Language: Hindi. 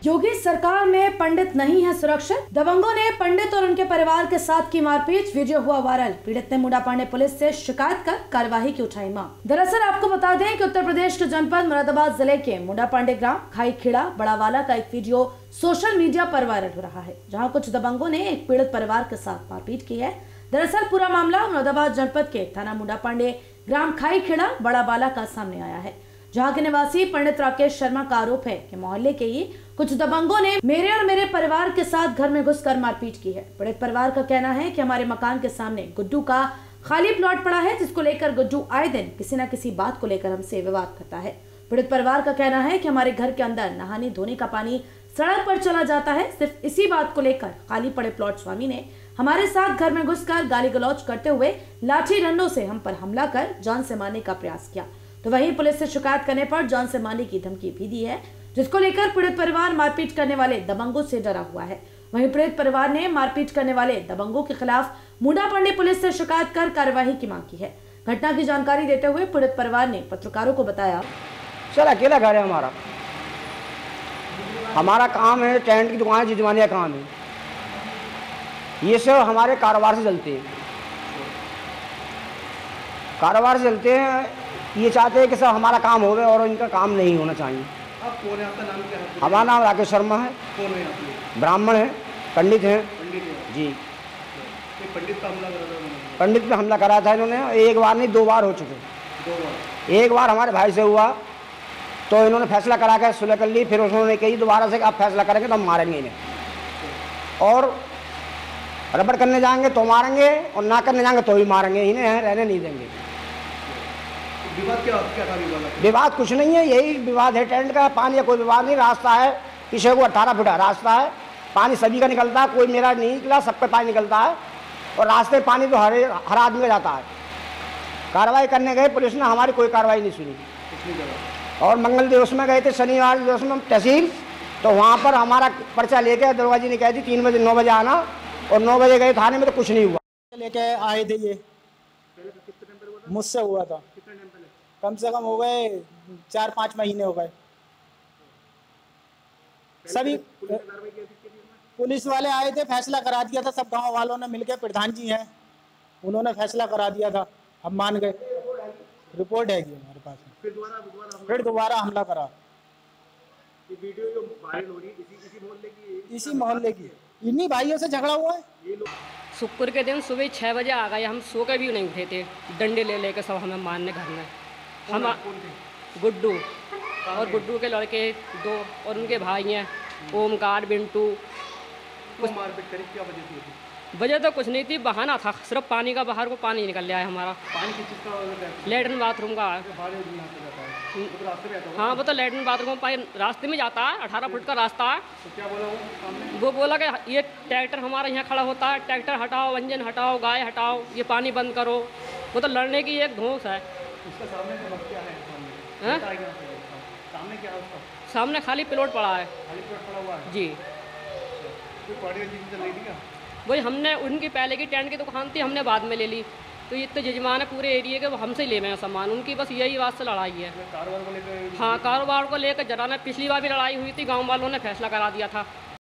योगी सरकार में पंडित नहीं है सुरक्षित, दबंगों ने पंडित और उनके परिवार के साथ की मारपीट, वीडियो हुआ वायरल। पीड़ित ने मुंडा पांडे पुलिस से शिकायत कर कार्यवाही की उठाई मांग। दरअसल आपको बता दें कि उत्तर प्रदेश के जनपद मुरादाबाद जिले के मुंडा पांडे ग्राम खाई खेड़ा बड़ावाला का एक वीडियो सोशल मीडिया पर वायरल हो रहा है, जहाँ कुछ दबंगों ने एक पीड़ित परिवार के साथ मारपीट की है। दरअसल पूरा मामला मुरादाबाद जनपद के थाना मुंडा पांडे ग्राम खाई खेड़ा बड़ावाला का सामने आया है, जहाँ के निवासी पंडित राकेश शर्मा का आरोप है कि मोहल्ले के ही कुछ दबंगों ने मेरे और मेरे परिवार के साथ घर में घुसकर मारपीट की है। पीड़ित परिवार का कहना है कि हमारे मकान के सामने गुड्डू का खाली प्लॉट पड़ा है, जिसको लेकर गुड्डू आए दिन किसी न किसी बात को लेकर हमसे विवाद करता है। पीड़ित परिवार का कहना है कि हमारे घर के अंदर नहाने धोने का पानी सड़क पर चला जाता है। सिर्फ इसी बात को लेकर खाली पड़े प्लॉट स्वामी ने हमारे साथ घर में घुसकर गाली गलौज करते हुए लाठी डंडों से हम पर हमला कर जान से मारने का प्रयास किया। तो वहीं पुलिस से शिकायत करने पर जान से मारने की धमकी भी दी है, जिसको लेकर पीड़ित परिवार मारपीट करने वाले दबंगों से डरा हुआ है। वहीं पीड़ित परिवार ने मारपीट करने वाले दबंगों के खिलाफ मुंडा पांडे पुलिस से शिकायत कर कार्यवाही की मांग की है। घटना की जानकारी देते हुए पीड़ित परिवार ने पत्रकारों को बताया, सर अकेला घर है हमारा काम है, टेंट की दुकान जिजवानी का काम है, ये सब हमारे कारोबार से चलते हैं, ये चाहते हैं कि सब हमारा काम होवे और इनका काम नहीं होना चाहिए। आप कौन है? आपका नाम क्या है? हमारा नाम राकेश शर्मा है। कौन है आप? ब्राह्मण है, पंडित हैं। पंडित है जी। पंडित पे हमला करा था? पंडित पे हमला करा था इन्होंने, एक बार नहीं 2 बार हो चुके। 2 बार? एक बार हमारे भाई से हुआ तो इन्होंने फैसला करा के सुलह कर ली, फिर उन्होंने कही दोबारा से आप फैसला करेंगे तो हम मारेंगे इन्हें, और रबड़ करने जाएंगे तो मारेंगे और ना करने जाएंगे तो भी मारेंगे, इन्हें रहने नहीं देंगे। विवाद क्या था? विवाद कुछ नहीं है, यही विवाद है टेंट का, पानी का कोई विवाद नहीं। रास्ता है पीछे को 18 फुट रास्ता है, पानी सभी का निकलता है, कोई मेरा नहीं निकला, सब पे पानी निकलता है, और रास्ते में पानी तो हर आदमी का जाता है। कार्रवाई करने गए, पुलिस ने हमारी कोई कार्रवाई नहीं सुनी, और मंगल दिवस में गए थे, शनिवार दिवस में तहसील, तो वहाँ पर हमारा पर्चा लेके दरोगा जी ने कह दी 3 बजे 9 बजे आना, और 9 बजे गए थाने में तो कुछ नहीं हुआ। लेके आए थे ये, मुझसे हुआ था, कम से कम हो गए 4-5 महीने हो गए। सभी पुलिस वाले आए थे, फैसला करा दिया था, सब गांव वालों ने मिलकर, प्रधान जी हैं उन्होंने फैसला करा दिया था, हम मान गए। रिपोर्ट है हमारे पास। फिर दोबारा हमला करा। ये वीडियो जो वायरल हो रही है इसी मोहल्ले की इन्हीं भाइयों से झगड़ा हुआ है। शुक्र के दिन सुबह 6 बजे आ गए, हम सो के भी नहीं उठे थे, डंडे ले लेकर सब हमें मारने घर में। हम गुड्डू और गुड्डू के लड़के 2 और उनके भाई हैं ओमकार, बिंटू। कुछ मारपीट करी, क्या वजह थी? वजह तो कुछ नहीं थी, बहाना था, सिर्फ पानी का, बाहर को पानी निकल रहा है हमारा। पानी किस चीज़ का? लेटरिन बाथरूम का है। हाँ, वो तो लेटरिन बाथरूम पानी रास्ते में जाता है, 18 फुट का रास्ता है। तो क्या बोला वो बोला कि ये ट्रैक्टर हमारा यहाँ खड़ा होता है, ट्रैक्टर हटाओ, इंजन हटाओ, गाय हटाओ, ये पानी बंद करो। वो तो लड़ने की एक धौंस है। उसका सामने क्या है? सामने क्या है उसका? सामने खाली प्लॉट पड़ा है। खाली प्लॉट पड़ा हुआ है? जी। वही हमने उनकी पहले की टेंट की दुकान थी, हमने बाद में ले ली, तो ये तो जजमान है पूरे एरिया के, वो हमसे ही ले गए सामान, उनकी बस यही बात से लड़ाई है। कारोबार को लेकर? हाँ, कारोबार को लेकर जरा ने पिछली बार भी लड़ाई हुई थी, गांव वालों ने फैसला करा दिया था।